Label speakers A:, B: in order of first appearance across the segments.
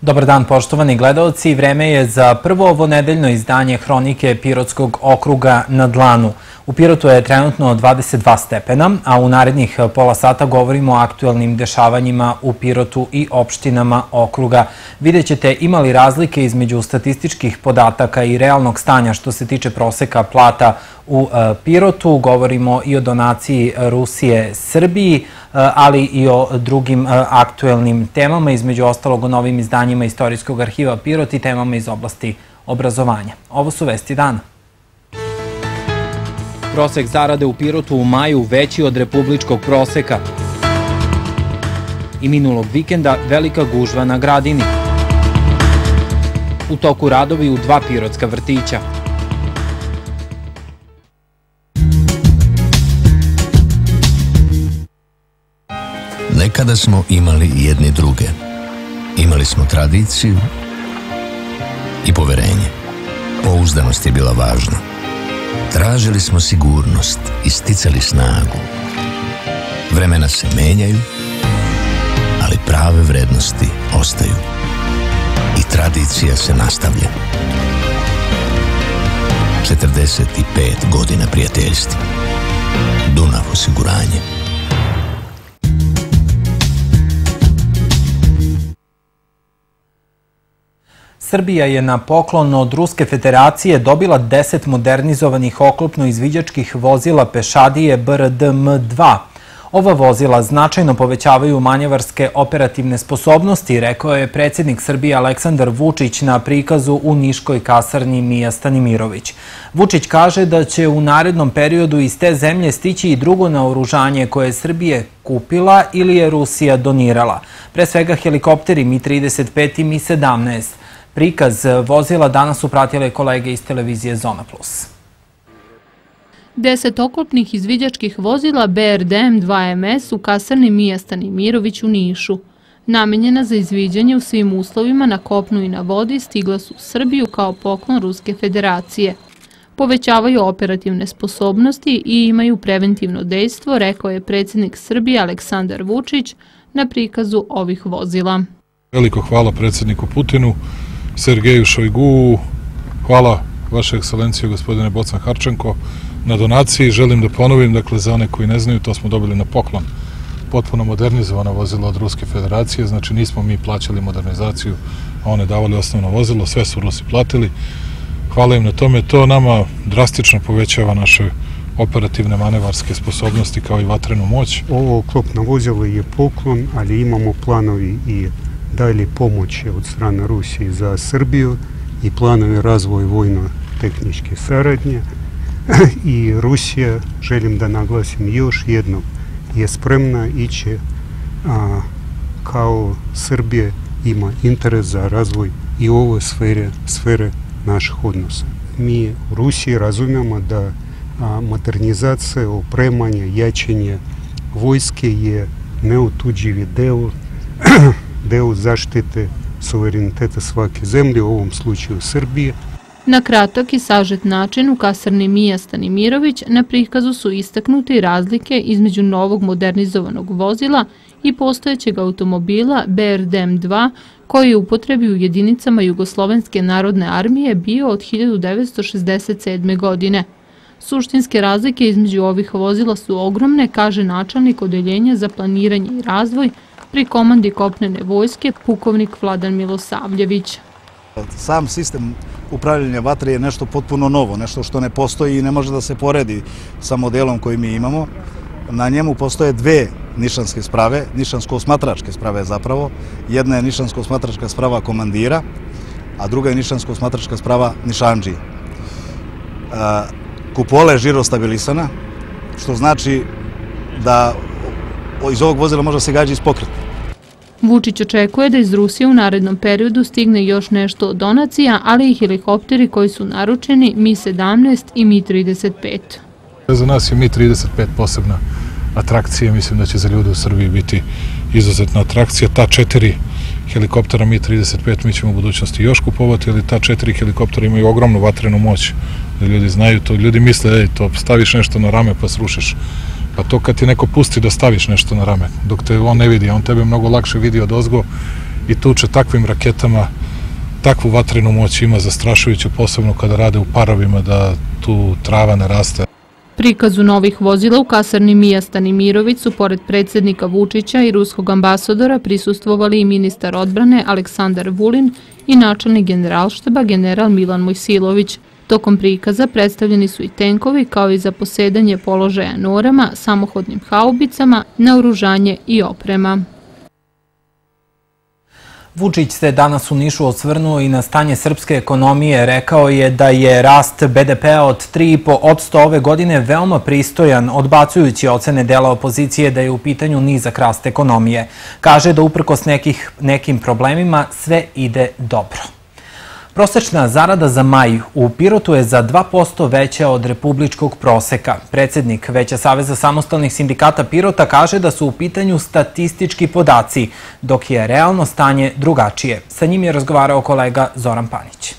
A: Dobar dan, poštovani gledaoci. Vreme je za prvo ovonedeljno izdanje Hronike Pirotskog okruga na dlanu. U Pirotu je trenutno 22 stepena, a u narednih pola sata govorimo o aktuelnim dešavanjima u Pirotu i opštinama okruga. Vidjet ćete ima li razlike između statističkih podataka i realnog stanja što se tiče proseka plata u Pirotu. Govorimo i o donaciji Rusije Srbiji, ali i o drugim aktuelnim temama, između ostalog o novim izdanjima Istorijskog arhiva Pirot i temama iz oblasti obrazovanja. Ovo su vesti dana. Prosek zarade u Pirotu u maju veći od republičkog proseka. I minulog vikenda velika gužva na Gradini. U toku radovi u 2 pirotska vrtića.
B: Nekada smo imali jedni druge. Imali smo tradiciju i poverenje. Pouzdanost je bila važna. Tražili smo sigurnost i sticali snagu. Vremena se menjaju, ali prave vrednosti ostaju. I tradicija se nastavlja. 45 godina prijateljstva. Dunav osiguranje.
A: Srbija je na poklon od Ruske federacije dobila 10 modernizovanih oklopno-izviđačkih vozila pešadije BRDM-2. Ova vozila značajno povećavaju manjevarske operativne sposobnosti, rekao je predsjednik Srbije Aleksandar Vučić na prikazu u Niškoj kasarni Mija Stanimirović. Vučić kaže da će u narednom periodu iz te zemlje stići i drugo naoružanje koje je Srbije kupila ili je Rusija donirala. Pre svega helikopteri Mi-35 i Mi-17. Prikaz vozila danas su pratile kolege iz televizije Zona Plus.
C: 10 oklopnih izviđačkih vozila BRDM-2MS u kasarni Mija Stanimirović u Nišu. Namenjena za izviđanje u svim uslovima na kopnu i na vodi stigla su u Srbiju kao poklon Ruske federacije. Povećavaju operativne sposobnosti i imaju preventivno dejstvo, rekao je predsjednik Srbije Aleksandar Vučić na prikazu ovih vozila.
D: Veliko hvala predsjedniku Putinu, Sergeju Šojgu, hvala vaše ekscelencije gospodine Bocan Harčenko na donaciji. Želim da ponovim, dakle za one koji ne znaju, to smo dobili na poklon potpuno modernizovano vozilo od Ruske federacije, znači nismo mi plaćali modernizaciju, a one davali osnovno vozilo, sve su Rusi platili. Hvala im na tome, to nama drastično povećava naše operativne manevarske sposobnosti kao i vatrenu moć.
E: Ovo oklopno vozilo je poklon, ali imamo planovi i dalje pomoći od strane Rusije za Srbiju i planovi razvoja vojno-tehničke saradnje. I Rusija, želim da naglasim još jednom, je spremna ići kao Srbija ima interes za razvoj i ove sfere naših odnosa. Mi u Rusiji razumijemo da modernizacija, opremanje, jačanje vojske je neotuđivi deo zaštite suvereniteta svake zemlje, u ovom slučaju Srbije.
C: Na kratak i sažet način u kasarni Mija Stanimirović na prikazu su istaknute razlike između novog modernizovanog vozila i postojećeg automobila BRDM-2 koji je u upotrebi u jedinicama Jugoslovenske narodne armije bio od 1967. godine. Suštinske razlike između ovih vozila su ogromne, kaže načelnik Odeljenja za planiranje i razvoj pri komandi kopnene vojske pukovnik Vladan Milosavljević.
F: Sam sistem upravljanja vatre je nešto potpuno novo, nešto što ne postoji i ne može da se poredi sa modelom koji mi imamo. Na njemu postoje 2 nišanske sprave, nišansko-osmatračke sprave zapravo. Jedna je nišansko-osmatračka sprava komandira, a druga je nišansko-osmatračka sprava nišandžije. Kupola je žirostabilisana, što znači da iz ovog vozila može se gađati iz pokreta.
C: Vučić očekuje da iz Rusije u narednom periodu stigne još nešto od donacija, ali i helikopteri koji su naručeni Mi-17 i Mi-35.
D: Za nas je Mi-35 posebna atrakcija, mislim da će za ljude u Srbiji biti izuzetna atrakcija. Ta 4 helikoptera Mi-35 mi ćemo u budućnosti još kupovati, ali ta 4 helikoptera imaju ogromnu vatrenu moć. Da ljudi znaju to, ljudi misle, to staviš nešto na rame pa srušiš. Pa to kad ti neko pusti da staviš nešto na rame, dok te on ne vidi, on tebe mnogo lakše vidi odozgo i tuče takvim raketama, takvu vatrenu moć ima zastrašujuću, posebno kada rade u parovima, da tu trava ne raste.
C: Prikazu novih vozila u kasarni Mija Stanimirović su pored predsjednika Vučića i ruskog ambasadora prisustvovali i ministar odbrane Aleksandar Vulin i načelnik generalštaba general Milan Mojsilović. Tokom prikaza predstavljeni su i tenkovi kao i za posedanje položaja norama, samohodnim haubicama, naoružanje i oprema.
A: Vučić se danas u Nišu osvrnuo i na stanje srpske ekonomije. Rekao je da je rast BDP-a od 3,5% ove godine veoma pristojan, odbacujući ocene dela opozicije da je u pitanju nizak rast ekonomije. Kaže da uprkos nekim problemima sve ide dobro. Prosečna zarada za maj u Pirotu je za 2% veća od republičkog proseka. Predsjednik Veća Saveza samostalnih sindikata Pirota kaže da su u pitanju statistički podaci, dok je realno stanje drugačije. Sa njim je razgovarao kolega Zoran Panić.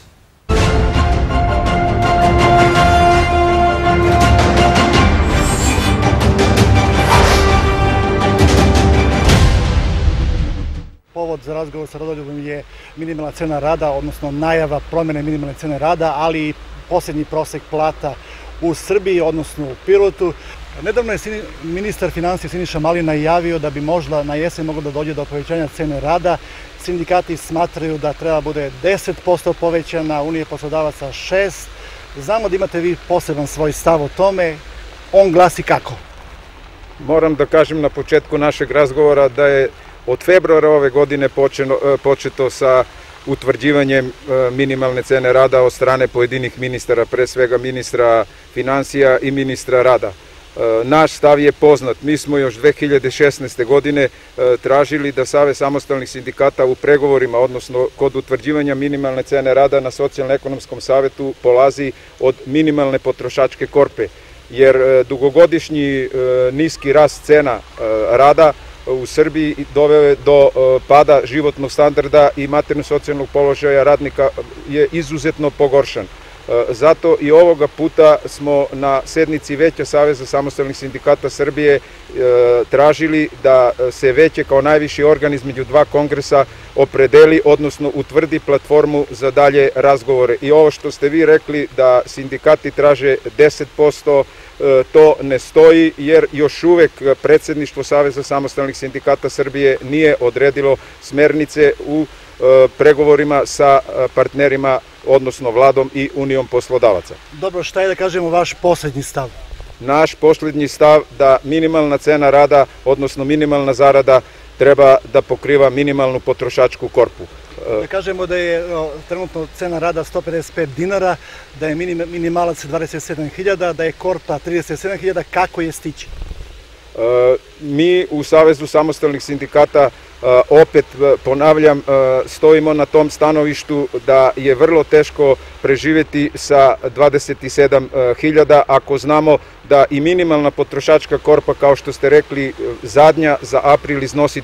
G: Povod za razgovor sa Rodoljubom je minimalna cena rada, odnosno najava promjene minimalne cene rada, ali i posljednji prosek plata u Srbiji, odnosno u Pirotu. Nedavno je ministar financija Siniša Mali najavio da bi možda na jesen moglo da dođe do povećanja cene rada. Sindikati smatraju da treba bude 10% povećana, Unije poslodavaca 6%. Znamo da imate vi poseban svoj stav o tome. On glasi kako?
H: Moram da kažem na početku našeg razgovora da je od februara ove godine početo sa utvrđivanjem minimalne cene rada od strane pojedinih ministara, pre svega ministra financija i ministra rada. Naš stav je poznat. Mi smo još 2016. godine tražili da Savez samostalnih sindikata u pregovorima, odnosno kod utvrđivanja minimalne cene rada na Socijalno-ekonomskom savetu polazi od minimalne potrošačke korpe, jer dugogodišnji niski rast cena rada u Srbiji doveo je do pada životnog standarda i materijalno-socijalnog položaja radnika je izuzetno pogoršan. Zato i ovoga puta smo na sednici Veća Saveza samostalnih sindikata Srbije tražili da se Veće kao najviši organ između dva kongresa opredeli, odnosno utvrdi platformu za dalje razgovore. I ovo što ste vi rekli da sindikati traže 10%, to ne stoji, jer još uvek predsjedništvo Saveza samostalnih sindikata Srbije nije odredilo smernice u pregovorima sa partnerima, odnosno vladom i Unijom poslodavaca.
G: Dobro, šta je da kažemo vaš posljednji stav?
H: Naš posljednji stav da minimalna cena rada, odnosno minimalna zarada, treba da pokriva minimalnu potrošačku korpu.
G: Da kažemo da je trenutno cena rada 155 dinara, da je minimalac 27.000, da je korpa 37.000, kako je stići?
H: Mi u Savezu samostalnih sindikata, opet ponavljam, stojimo na tom stanovištu da je vrlo teško preživjeti sa 27.000 ako znamo da i minimalna potrošačka korpa, kao što ste rekli, zadnja za april iznosi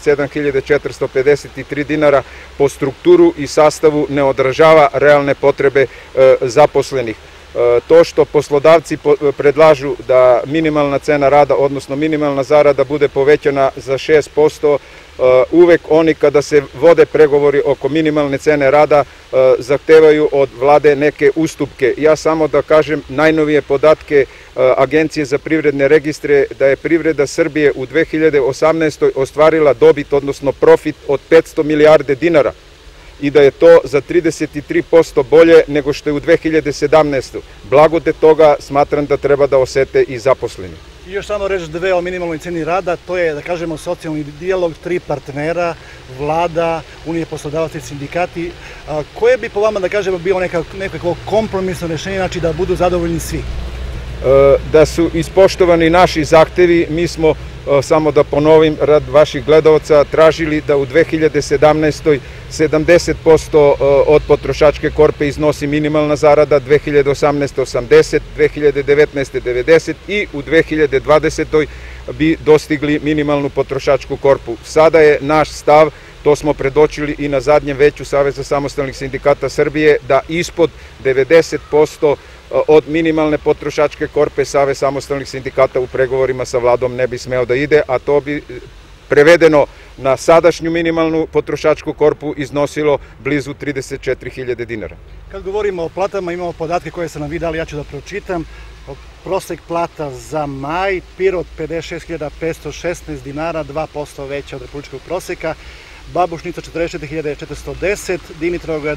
H: 37.453 dinara, po strukturu i sastavu ne odražava realne potrebe zaposlenih. To što poslodavci predlažu da minimalna cena rada, odnosno minimalna zarada bude povećana za 6%, uvek oni kada se vode pregovori oko minimalne cene rada zahtevaju od vlade neke ustupke. Ja samo da kažem najnovije podatke Agencije za privredne registre da je privreda Srbije u 2018. ostvarila dobit, odnosno profit od 500 milijarde dinara i da je to za 33% bolje nego što je u 2017. Blagodet toga smatram da treba da osete i zaposleni.
G: I još samo reći dve o minimalnoj ceni rada, to je, da kažemo, socijalni dijalog, 3 partnera, vlada, Unije poslodavaca i sindikati. Koje bi po vama, da kažemo, bilo nekako kompromisno rješenje, znači da budu zadovoljni svi?
H: Da su ispoštovani naši zahtevi, mi smo, samo da ponovim rad vaših gledalaca, tražili da u 2017. 70% od potrošačke korpe iznosi minimalna zarada, 2018. 80%, 2019. 90% i u 2020. bi dostigli minimalnu potrošačku korpu. Sada je naš stav, to smo predočili i na zadnjem Veću Saveza samostalnih sindikata Srbije, da ispod 90% od minimalne potrošačke korpe Savez samostalnih sindikata u pregovorima sa vladom ne bi smeo da ide, a to bi prevedeno na sadašnju minimalnu potrošačku korpu iznosilo blizu 34.000 dinara.
G: Kad govorimo o platama, imamo podatke koje sam nam vi dali, ja ću da pročitam. Prosek plata za maj, Pirot 56.516 dinara, 2% veća od republičkog proseka, Babušnica 44.410, Dimitrovgrad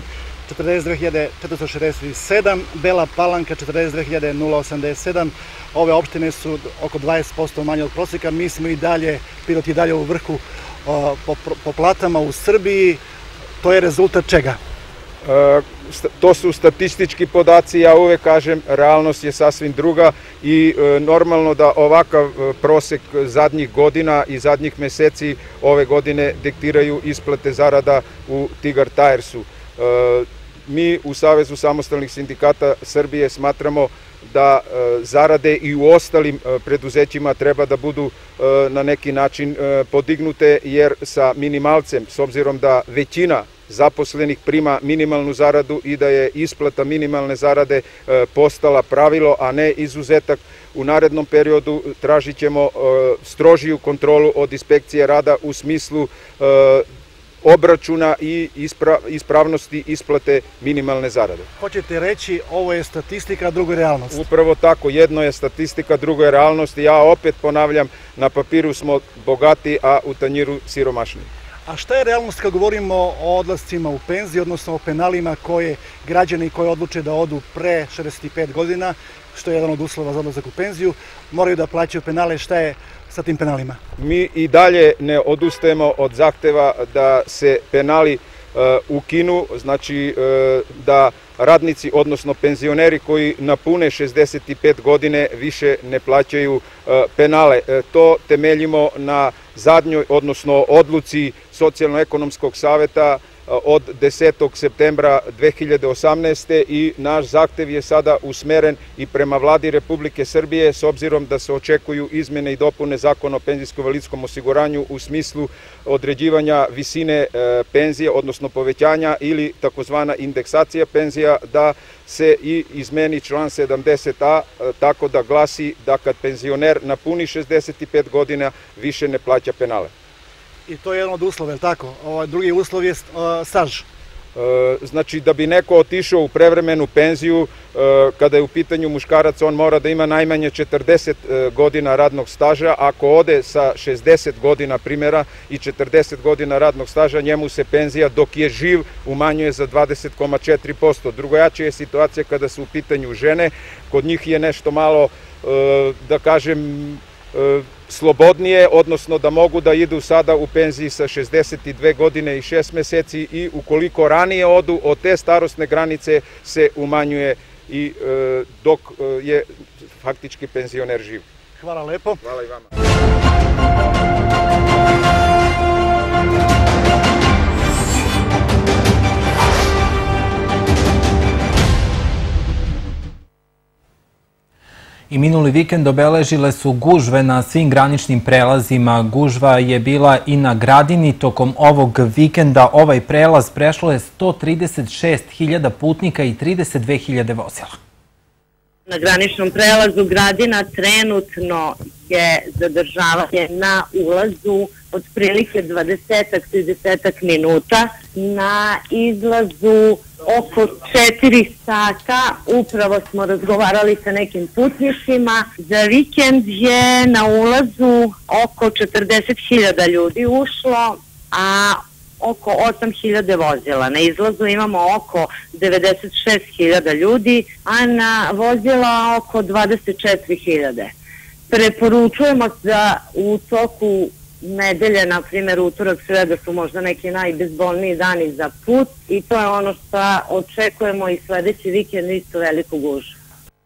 G: 42.467, Bela Palanka 42.087. Ove opštine su oko 20% manje od proseka. Mi smo i dalje, Pirot i dalje u vrhu po platama u Srbiji. To je rezultat čega?
H: To su statistički podaci, ja uvek kažem, realnost je sasvim druga i normalno da ovakav prosek zadnjih godina i zadnjih meseci ove godine diktiraju isplate zarada u Tigar Tiresu. Mi u Savezu samostalnih sindikata Srbije smatramo da zarade i u ostalim preduzećima treba da budu na neki način podignute, jer sa minimalcem, s obzirom da većina zaposlenih prima minimalnu zaradu i da je isplata minimalne zarade postala pravilo, a ne izuzetak, u narednom periodu tražit ćemo strožiju kontrolu od inspekcije rada u smislu obračuna i ispravnosti isplate minimalne zarade.
G: Hoćete reći, ovo je statistika, a drugo je realnost?
H: Upravo tako, jedno je statistika, drugo je realnost i ja opet ponavljam, na papiru smo bogati, a u tanjiru siromašni.
G: A šta je realnost kad govorimo o odlascima u penziju, odnosno o penalima koje građani koji odluče da odu pre 65 godina, što je jedan od uslova za odlazak u penziju, moraju da plaćaju penale? Šta je sa tim penalima?
H: Mi i dalje ne odustajemo od zahteva da se penali ukinu, znači da radnici, odnosno penzioneri koji napune 65 godine više ne plaćaju penale. To temeljimo na zadnjoj, odnosno odluci Socijalno-ekonomskog saveta od 10. septembra 2018. i naš zahtev je sada usmeren i prema Vladi Republike Srbije, s obzirom da se očekuju izmene i dopune Zakona o penzijsko-invalidskom osiguranju u smislu određivanja visine penzije, odnosno povećanja ili takozvana indeksacija penzija, da se i izmeni član 70a tako da glasi da kad penzioner napuni 65 godina više ne plaća penale.
G: I to je jedan od uslova, je li tako? Drugi uslov je staž.
H: Znači, da bi neko otišao u prevremenu penziju, kada je u pitanju muškarac, on mora da ima najmanje 40 godina radnog staža. Ako ode sa 60 godina primjera i 40 godina radnog staža, njemu se penzija dok je živ umanjuje za 20,4%. Drugojačija je situacija kada su u pitanju žene. Kod njih je nešto malo, da kažem, slobodnije, odnosno da mogu da idu sada u penziji sa 62 godine i 6 meseci i ukoliko ranije odu od te starosne granice se umanjuje i dok je faktički penzioner živ.
G: Hvala lepo.
H: Hvala i vama.
A: I minuli vikend obeležile su gužve na svim graničnim prelazima. Gužva je bila i na Gradini. Tokom ovog vikenda ovaj prelaz prešlo je 136.000 putnika i 32.000 vozila.
I: Na graničnom prelazu Gradina trenutno je zadržavanje na ulazu otprilike 20-30 minuta, na izlazu oko 4 sata. Upravo smo razgovarali sa nekim putnicima. Za vikend je na ulazu oko 40.000 ljudi ušlo, a oko 8.000 vozila. Na izlazu imamo oko 96.000 ljudi, a na vozila oko 24.000. Preporučujemo da u toku nedelje, na primjer utorak, sreda su možda neki najbezbolniji dani za put i to je ono što očekujemo i sledeći vikend isto veliku gužvu.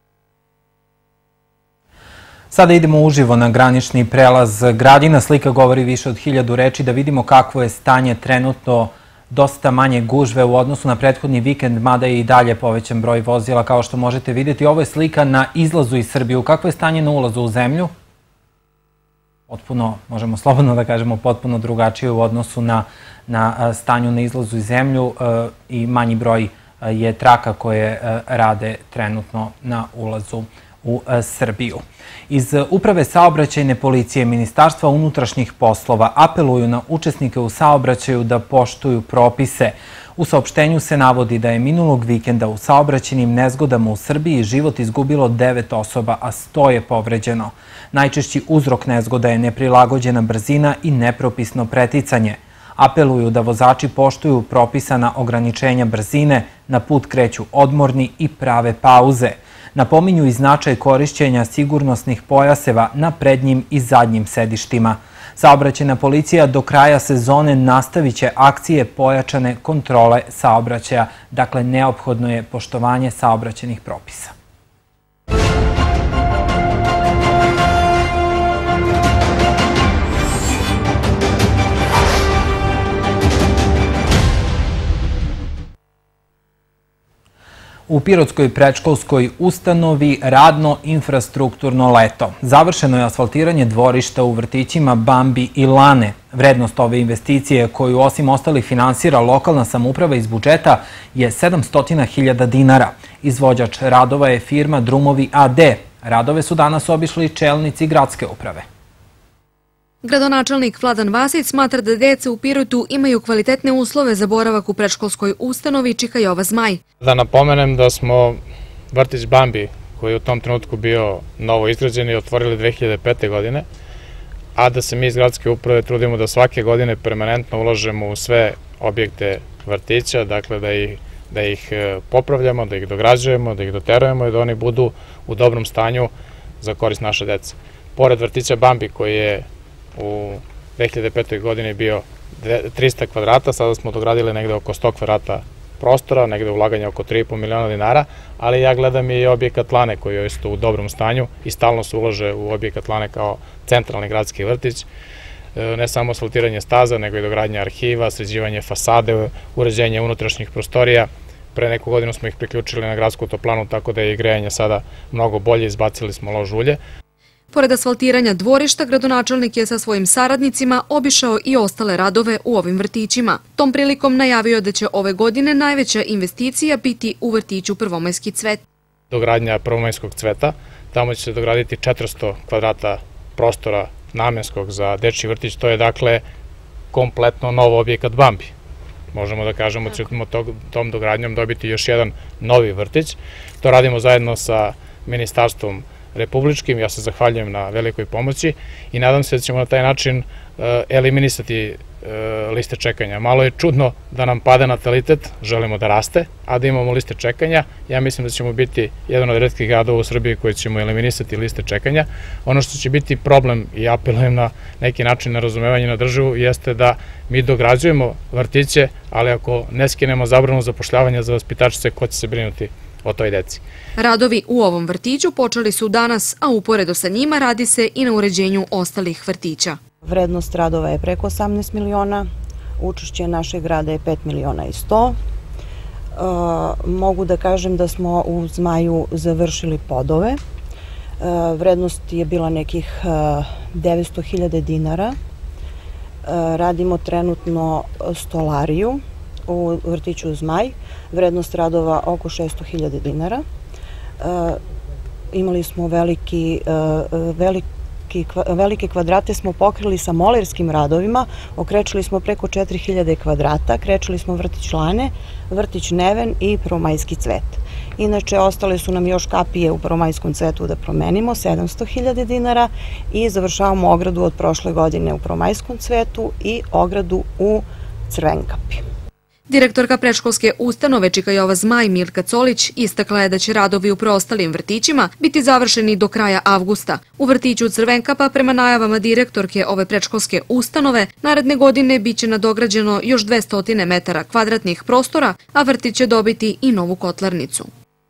A: Sada idemo uživo na granični prelaz Gradina. Slika govori više od 1000 reči, da vidimo kakvo je stanje trenutno. Dosta manje gužve u odnosu na prethodni vikend, mada je i dalje povećan broj vozila, kao što možete vidjeti. Ovo je slika na izlazu iz Srbije. Kakvo je stanje na ulazu u zemlju? Potpuno, možemo slobodno da kažemo, potpuno drugačije u odnosu na stanju na izlazu iz zemlju i manji broj je traka koje rade trenutno na ulazu u Srbiju. Iz Uprave saobraćajne policije Ministarstva unutrašnjih poslova apeluju na učesnike u saobraćaju da poštuju propise. U saopštenju se navodi da je minulog vikenda u saobraćajnim nezgodama u Srbiji život izgubilo 9 osoba, a 100 je povređeno. Najčešći uzrok nezgoda je neprilagođena brzina i nepropisno preticanje. Apeluju da vozači poštuju propisana ograničenja brzine, na put kreću odmorni i prave pauze. Napominju i značaj korišćenja sigurnosnih pojaseva na prednjim i zadnjim sedištima. Saobraćajna policija do kraja sezone nastavit će akcije pojačane kontrole saobraćaja. Dakle, neophodno je poštovanje saobraćajnih propisa. U Pirotskoj predškolskoj ustanovi radno infrastrukturno leto. Završeno je asfaltiranje dvorišta u vrtićima Bambi i Lane. Vrednost ove investicije, koju osim ostalih finansira lokalna samouprava iz budžeta, je 700.000 dinara. Izvođač radova je firma Drumovi AD. Radove su danas obišli čelnici gradske uprave.
J: Gradonačelnik Vladan Vasić smatra da deca u Pirotu imaju kvalitetne uslove za boravak u predškolskoj ustanovi Čika Jova Zmaj.
K: Da napomenem da smo vrtić Bambi, koji je u tom trenutku bio novo izgrađen i otvorili 2005. godine, a da se mi iz gradske uprave trudimo da svake godine permanentno ulažemo u sve objekte vrtića, dakle da ih popravljamo, da ih dograđujemo, da ih doterujemo i da oni budu u dobrom stanju za korist naše dece. Pored vrtića Bambi, koji je u 2005. godini bio 300 kvadrata, sada smo dogradili negde oko 100 kvadrata prostora, negde ulaganja oko 3,5 miliona dinara, ali ja gledam i objekat Lane koji je isto u dobrom stanju i stalno se ulaže u objekat Lane kao centralni gradski vrtić. Ne samo asfaltiranje staza, nego i dogradnja arhiva, sređivanje fasade, uređenje unutrašnjih prostorija. Pre neku godinu smo ih priključili na gradsku toplanu, tako da je i grejanje sada mnogo bolje, izbacili smo lož ulje.
J: Pored asfaltiranja dvorišta, gradonačelnik je sa svojim saradnicima obišao i ostale radove u ovim vrtićima. Tom prilikom najavio da će ove godine najveća investicija biti u vrtiću Prvomajski cvet.
K: Dogradnja Prvomajskog cveta, tamo će se dograditi 400 kvadrata prostora namenskog za dečji vrtić, to je dakle kompletno novo objekat Bambi. Možemo da kažemo da ćemo tom dogradnjom dobiti još jedan novi vrtić. To radimo zajedno sa Ministarstvom republičkim, ja se zahvaljujem na velikoj pomoći i nadam se da ćemo na taj način eliminisati liste čekanja. Malo je čudno da nam pada natalitet, želimo da raste, a da imamo liste čekanja. Ja mislim da ćemo biti jedan od retkih gradova u Srbiji koji ćemo eliminisati liste čekanja. Ono što će biti problem i apelujem na neki način na razumevanje na državu jeste da mi dograđujemo vrtiće, ali ako ne skinemo zabranu zapošljavanja za vaspitačice, ko će se brinuti o toj deci.
J: Radovi u ovom vrtiću počeli su danas, a uporedo sa njima radi se i na uređenju ostalih vrtića.
L: Vrednost radova je preko 18 miliona, učešće našeg grada je 5 miliona i 100. Mogu da kažem da smo u Zmaju završili podove. Vrednost je bila nekih 900.000 dinara. Radimo trenutno stolariju u vrtiću Zmaj, vrednost radova oko 600.000 dinara. Imali smo velike kvadrate smo pokrili sa molerskim radovima, okrečili smo preko 4.000 kvadrata, krečili smo vrtić Lane, vrtić Neven i Prvomajski cvet. Inače, ostale su nam još kapije u Prvomajskom cvetu da promenimo, 700.000 dinara i završavamo ogradu od prošle godine u Prvomajskom cvetu i ogradu u Crvenkapi.
J: Direktorka predškolske ustanove Čika Jova Zmaj Milka Colić istakla je da će radovi u preostalim vrtićima biti završeni do kraja avgusta. U vrtiću Crvenkapa, prema najavama direktorke ove predškolske ustanove, naredne godine biće nadograđeno još 200 metara kvadratnih prostora, a vrtić će dobiti i novu kotlarnicu.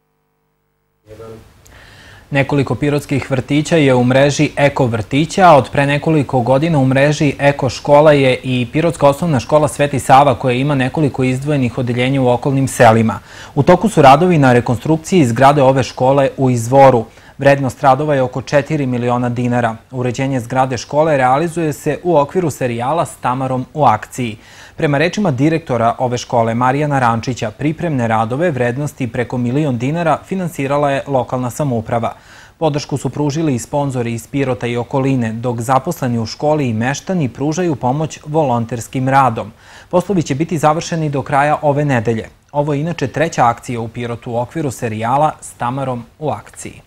A: Nekoliko pirotskih vrtića je u mreži Eko vrtića, a od pre nekoliko godina u mreži Eko škola je i Pirotska osnovna škola Sveti Sava, koja ima nekoliko izdvojenih odeljenja u okolnim selima. U toku su radovi na rekonstrukciji zgrade ove škole u Izvoru. Vrednost radova je oko 4 miliona dinara. Uređenje zgrade škole realizuje se u okviru serijala S Tamarom u akciji. Prema rečima direktora ove škole Marijana Rančića, pripremne radove vrednosti preko 1 milion dinara finansirala je lokalna samouprava. Podršku su pružili i sponzori iz Pirota i okoline, dok zaposleni u školi i meštani pružaju pomoć volonterskim radom. Poslovi će biti završeni do kraja ove nedelje. Ovo je inače treća akcija u Pirotu u okviru serijala S Tamarom u akciji.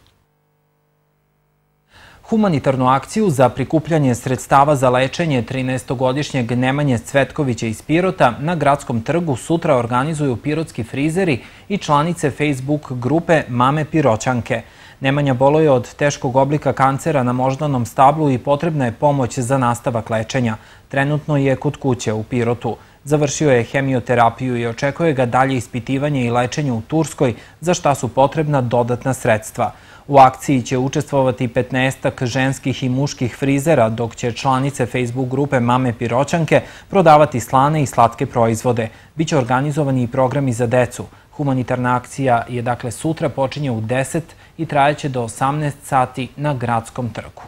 A: Humanitarnu akciju za prikupljanje sredstava za lečenje 13-godišnjeg Nemanje Cvetkovića iz Pirota na Gradskom trgu sutra organizuju pirotski frizeri i članice Facebook grupe Mame Piroćanke. Nemanja boluje od teškog oblika kancera na moždanom stablu i potrebna je pomoć za nastavak lečenja. Trenutno je kod kuće u Pirotu. Završio je hemioterapiju i očekuje ga dalje ispitivanje i lečenje u Turskoj, za šta su potrebna dodatna sredstva. U akciji će učestvovati 15 ženskih i muških frizera, dok će članice Facebook grupe Mame Piroćanke prodavati slane i slatke proizvode. Biće organizovani i programi za decu. Humanitarna akcija je dakle sutra, počinje u 10 i trajeće do 18 sati na Gradskom trgu.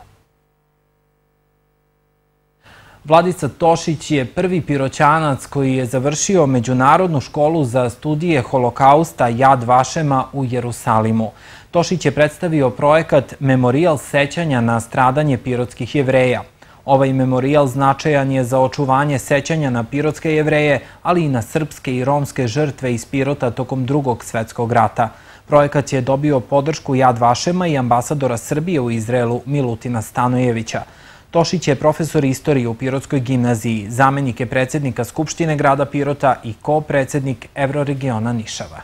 A: Vladica Tošić je prvi Piroćanac koji je završio Međunarodnu školu za studije holokausta Jad Vašema u Jerusalimu. Tošić je predstavio projekat Memorijal sećanja na stradanje pirotskih Jevreja. Ovaj memorijal značajan je za očuvanje sećanja na pirotske Jevreje, ali i na srpske i romske žrtve iz Pirota tokom Drugog svetskog rata. Projekat je dobio podršku Jad Vašema i ambasadora Srbije u Izraelu Milutina Stanojevića. Tošić je profesor istorije u Pirotskoj gimnaziji, zamenik je predsjednika Skupštine grada Pirota i ko-predsjednik Evroregiona Nišava.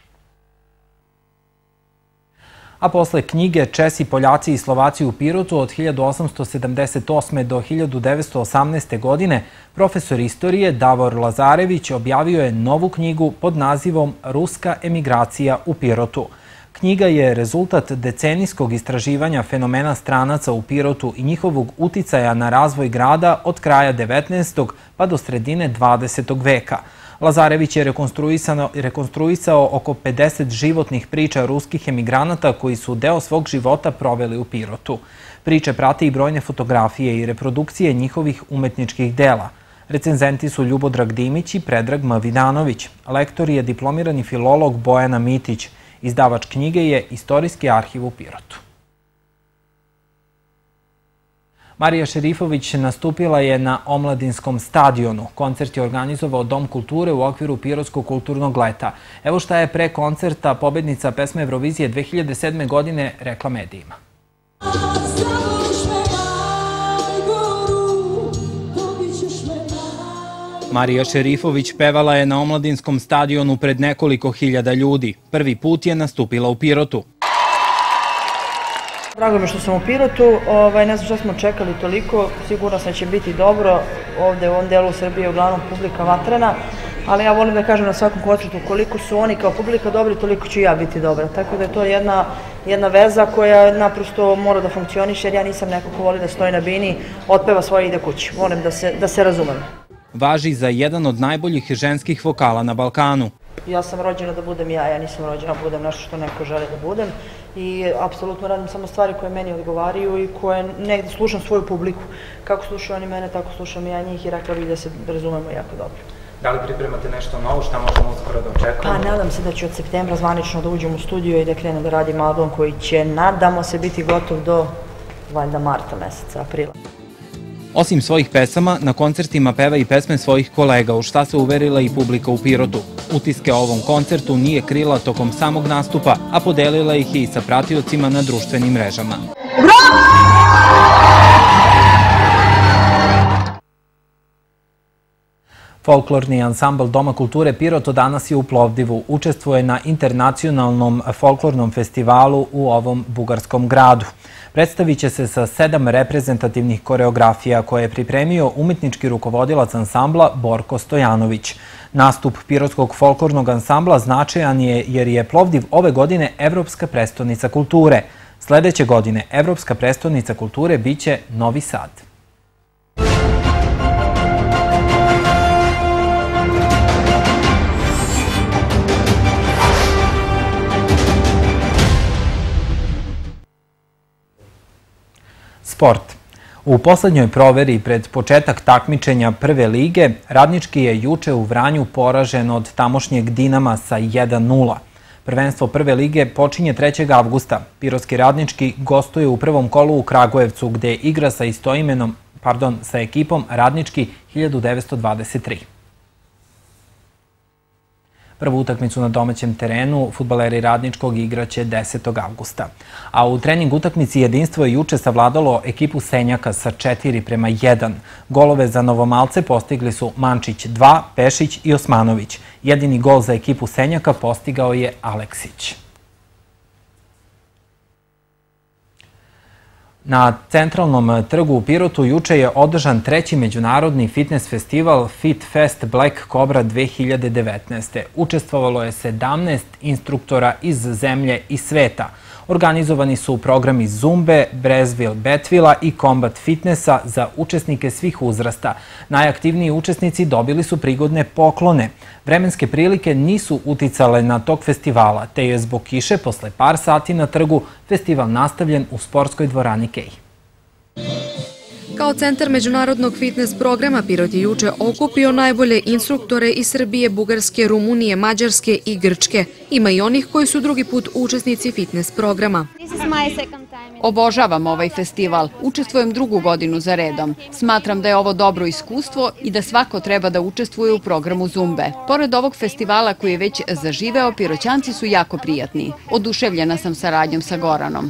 A: A posle knjige Česi, Poljaci i Slovaci u Pirotu od 1878. do 1918. godine, profesor istorije Davor Lazarević objavio je novu knjigu pod nazivom Ruska emigracija u Pirotu. Knjiga je rezultat decenijskog istraživanja fenomena stranaca u Pirotu i njihovog uticaja na razvoj grada od kraja 19. pa do sredine 20. veka. Lazarević je rekonstruisao oko 50 životnih priča ruskih emigranata koji su deo svog života proveli u Pirotu. Priče prate i brojne fotografije i reprodukcije njihovih umetničkih dela. Recenzenti su Ljubodrag Dimić i Predrag M. Vidanović. Lektor je diplomirani filolog Bojana Mitić. Izdavač knjige je Istorijski arhiv u Pirotu. Marija Šerifović nastupila je na Omladinskom stadionu. Koncert je organizovao Dom kulture u okviru Pirotskog kulturnog leta. Evo šta je pre koncerta pobednica pesme Eurovizije 2007. godine rekla medijima. Marija Šerifović pevala je na Omladinskom stadionu pred nekoliko hiljada ljudi. Prvi put je nastupila u Pirotu.
M: Drago mi što sam u Pirotu, ne znam što smo čekali toliko, sigurno sam da će biti dobro. Ovde u ovom delu Srbije je uglavnom publika vatrena, ali ja volim da kažem na svakom koncertu koliko su oni kao publika dobri, toliko ću ja biti dobra. Tako da je to jedna veza koja naprosto mora da funkcioniše, jer ja nisam neko ko voli da stoji na bini, otpeva svoje i ide kući. Volim da se razumem.
A: Važi za jedan od najboljih ženskih vokala na Balkanu.
M: Ja sam rođena da budem ja nisam rođena da budem nešto što neko želi da budem i apsolutno radim samo stvari koje meni odgovaraju i koje negdje slušam svoju publiku. Kako slušaju oni mene, tako slušam ja njih i rekla bih da se razumemo jako dobro.
A: Da li pripremate nešto novo, šta možemo uskoro da očekujemo?
M: Pa nadam se da ću od septembra zvanično da uđem u studio i da krenem da radim album koji će, nadamo se, biti gotov do valjda marta meseca, aprila.
A: Osim svojih pesama, na koncertima peva i pesme svojih kolega, u šta se uverila i publika u Pirotu. Utiske o ovom koncertu nije krila tokom samog nastupa, a podelila ih je i sa pratiocima na društvenim mrežama. Folklorni ansambl Doma kulture Piroto danas je u Plovdivu. Učestvuje na internacionalnom folklornom festivalu u ovom bugarskom gradu. Predstavit će se sa 7 reprezentativnih koreografija koje je pripremio umetnički rukovodilac ansambla Borko Stojanović. Nastup Pirotskog folklornog ansambla značajan je jer je Plovdiv ove godine Evropska prestonica kulture. Sledeće godine Evropska prestonica kulture biće Novi Sad. Sport. U poslednjoj proveri pred početak takmičenja Prve lige, Radnički je juče u Vranju poražen od tamošnjeg Dinama sa 1:0. Prvenstvo prve lige počinje 3. avgusta. Pirotski Radnički gostuje u prvom kolu u Kragujevcu, gde igra sa ekipom Radnički 1923. Prvu utakmicu na domaćem terenu fudbaleri Radničkog igraće 10. avgusta. A u trening utakmici Jedinstvo je juče savladalo ekipu Senjaka sa 4:1. Golove za Novomalce postigli su Mančić 2, Pešić i Osmanović. Jedini gol za ekipu Senjaka postigao je Aleksić. Na centralnom trgu u Pirotu juče je održan 3. međunarodni fitness festival Fit Fest Black Cobra 2019. Učestvovalo je 17 instruktora iz zemlje i sveta. Organizovani su programi Zumbe, Brezvil Betvila i Combat Fitnessa za učesnike svih uzrasta. Najaktivniji učesnici dobili su prigodne poklone. Vremenske prilike nisu uticale na tok festivala, te je zbog kiše posle par sati na trgu festival nastavljen u sportskoj dvorani Kej.
J: Kao centar međunarodnog fitness programa, Pirot je juče okupio najbolje instruktore iz Srbije, Bugarske, Rumunije, Mađarske i Grčke. Ima i onih koji su drugi put učesnici fitness programa.
N: Obožavam ovaj festival. Učestvujem 2. godinu za redom. Smatram da je ovo dobro iskustvo i da svako treba da učestvuje u programu Zumbe. Pored ovog festivala koji je već zaživeo, Piroćanci su jako prijatni. Oduševljena sam saradnjom sa Goranom.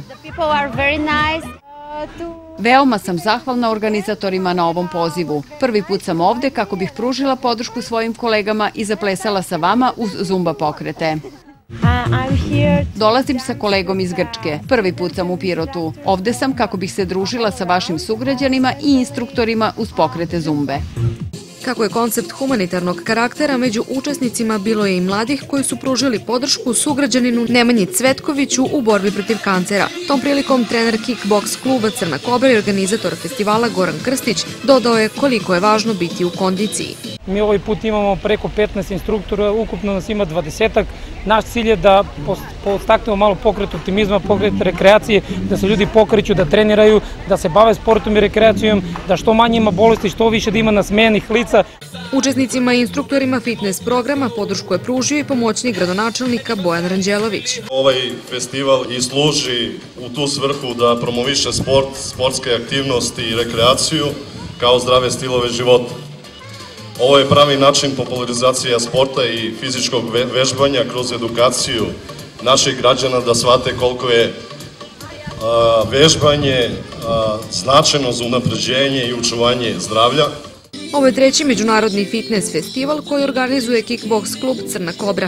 N: Veoma sam zahvalna organizatorima na ovom pozivu. Prvi put sam ovde kako bih pružila podršku svojim kolegama i zaplesala sa vama uz Zumba pokrete. Dolazim sa kolegom iz Grčke. Prvi put sam u Pirotu. Ovde sam kako bih se družila sa vašim sugrađanima i instruktorima uz pokrete Zumbe.
J: Kako je koncept humanitarnog karaktera, među učesnicima bilo je i mladih koji su pružili podršku sugrađaninu Nemanji Cvetkoviću u borbi protiv kancera. Tom prilikom trener kickboks kluba Crna Kobra i organizator festivala Goran Krstić dodao je koliko je važno biti u kondiciji.
O: Mi ovaj put imamo preko 15 instruktora, ukupno nas ima 20-ak. Naš cilj je da podstaknemo malo pokret optimizma, pokret rekreacije, da se ljudi pokreću, da treniraju, da se bave sportom i rekreacijom, da što manje ima bolesti, što više da ima nasmejanih lica.
J: Učesnicima i instruktorima fitness programa podršku je pružio i pomoćnik gradonačelnika Bojan Ranđelović.
P: Ovaj festival i služi u tu svrhu da promoviše sport, sportske aktivnosti i rekreaciju kao zdrave stilove života. Ovo je pravi način popularizacija sporta i fizičkog vežbanja kroz edukaciju naših građana da shvate koliko je vežbanje značajno za unapređenje i očuvanje zdravlja.
J: Ovo je 3. međunarodni fitness festival koji organizuje kickboks klub Crna Kobra.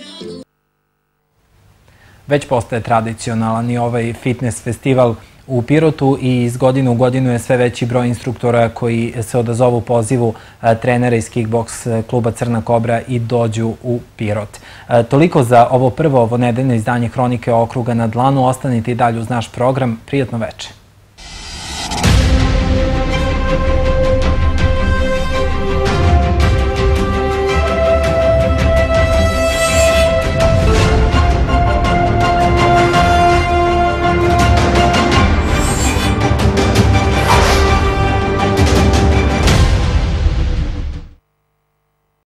A: Već postaje tradicionalan i ovaj fitness festival u Pirotu i iz godine u godinu je sve veći broj instruktora koji se odazovu pozivu trenera iz kickboks kluba Crna Kobra i dođu u Pirot. Toliko za ovo prvo nedeljno izdanje Hronike okruga na dlanu. Ostanite i dalje uz naš program. Prijatno veče.